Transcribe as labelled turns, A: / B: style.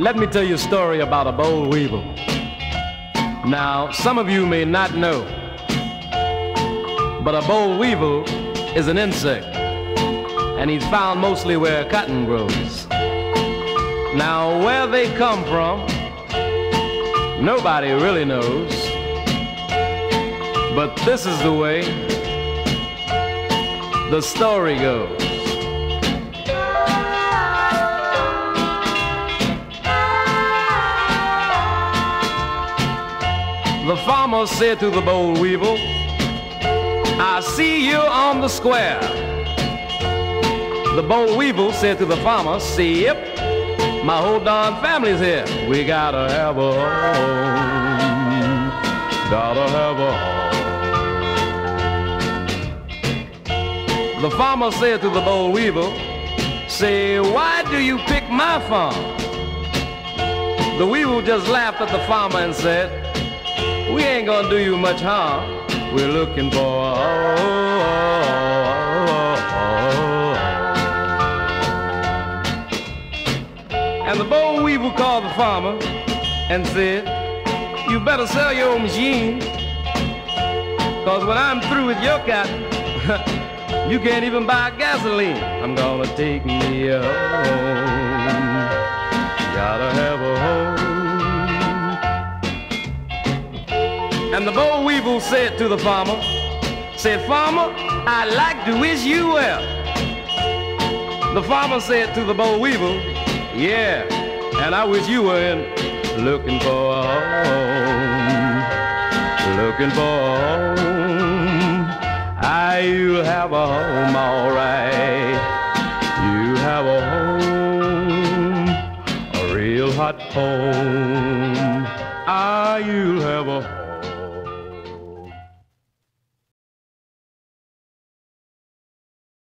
A: Let me tell you a story about a boll weevil. Now, some of you may not know, but a boll weevil is an insect, and he's found mostly where cotton grows. Now, where they come from, nobody really knows, but this is the way the story goes. The farmer said to the boll weevil, I see you on the square. The boll weevil said to the farmer, see, yep, my whole darn family's here. We gotta have a home, gotta have a home. The farmer said to the boll weevil, say, why do you pick my farm? The weevil just laughed at the farmer and said, we ain't gonna do you much harm. We're looking for a home. And the boll weevil called the farmer and said, you better sell your machine, cause when I'm through with your cotton, you can't even buy gasoline. I'm gonna take me a home, gotta have a home. And the boll weevil said to the farmer, said, farmer, I'd like to wish you well. The farmer said to the boll weevil, yeah, and I wish you were in. Looking for a home, looking for a home. You'll have a home, all right. You have a home, a real hot home. You'll have a home.